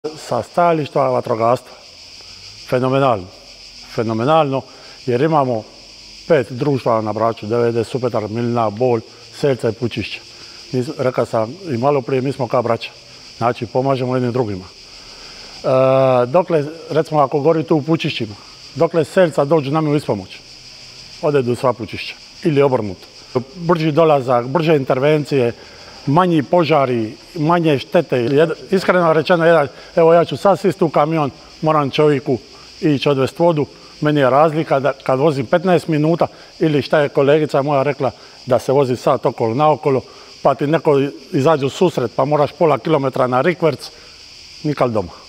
Sa stajališta vatrogastva, fenomenalno, jer imamo 5 društva na Braču, DVD, Supetar, Milina, Bol, Selca i Pučišća. Rekao sam i malo prije, mi smo kao braća, znači pomažemo jednim drugima. Dokle, recimo ako gori tu u Pučišćima, dokle Selca dođu nam u ispomoć, odedu sva Pučišća ili obrnuto. Brži dolazak, brže intervencije, manji požari, manje štete. Iskreno rečeno, evo ja ću sad sist u kamion, moram čovjeku ići odvesti vodu. Meni je razlika kad vozim 15 minuta ili šta je kolegica moja rekla da se vozi sat okolo naokolo, pa ti neko izađe u susret pa moraš pola kilometra na rikverc, nikad doma.